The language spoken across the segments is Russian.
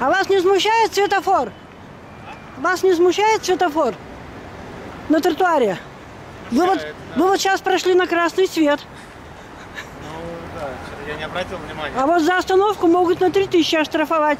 А вас не смущает светофор? Вас не смущает светофор на тротуаре? Вы вот сейчас прошли на красный свет. Ну да, я не обратил внимания. А вот за остановку могут на 3000 оштрафовать.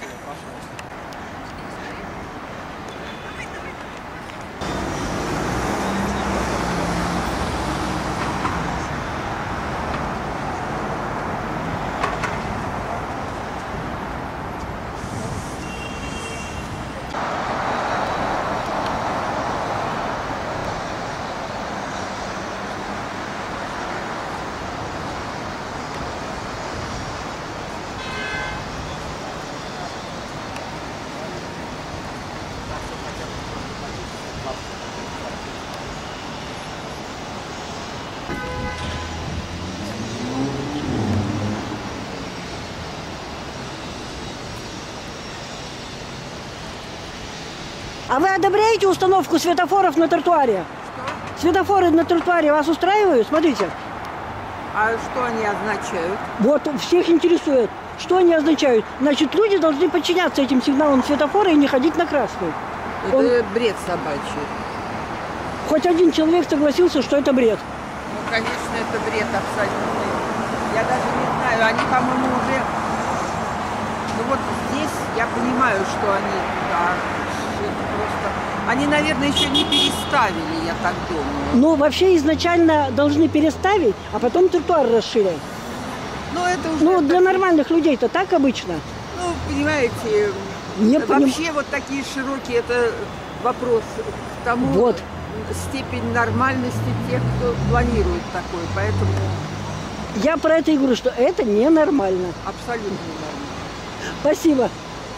А вы одобряете установку светофоров на тротуаре? Что? Светофоры на тротуаре вас устраивают? Смотрите. А что они означают? Вот, всех интересует. Что они означают? Значит, люди должны подчиняться этим сигналам светофора и не ходить на красный. Это бред собачий. Хоть один человек согласился, что это бред. Ну, конечно, это бред абсолютный. Я даже не знаю, они, по-моему, уже... Ну вот здесь я понимаю, что они туда... Просто... Они, наверное, еще не переставили, я так думаю. Ну, вообще изначально должны переставить, а потом тротуар расширять. Ну, это уже... Ну, для нормальных людей-то так обычно. Ну, понимаете, вообще вот такие широкие, это вопрос к тому, вот. Степень нормальности тех, кто планирует такое, поэтому... Я про это и говорю, что это ненормально. Абсолютно нормально. Спасибо.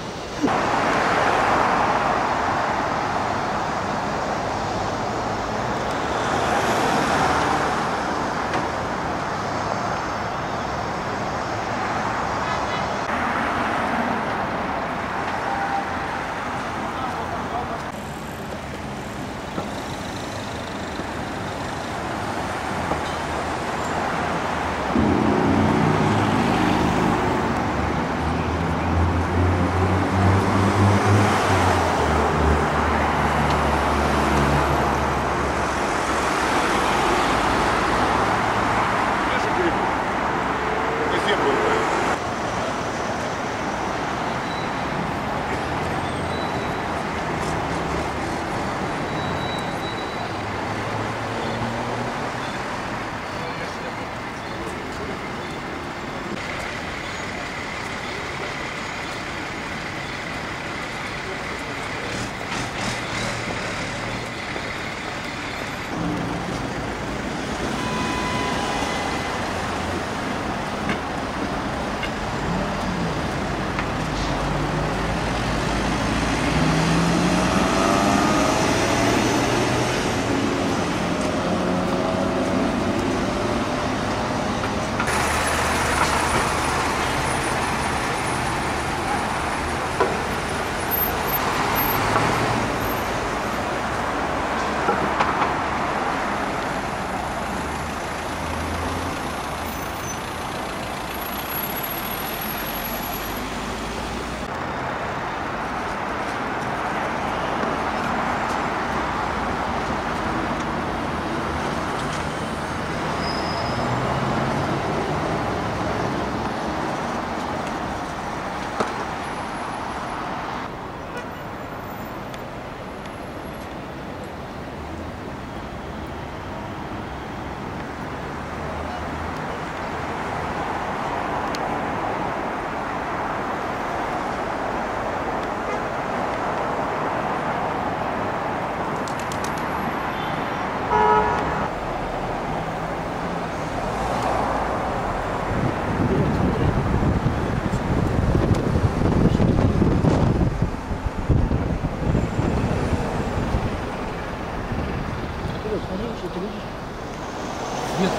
Свет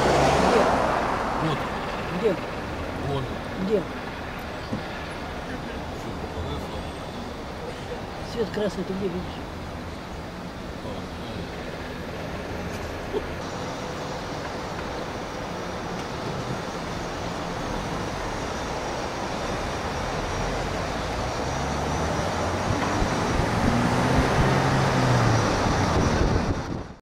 вот. Где? Вон. Где? Свет красный ты где видишь?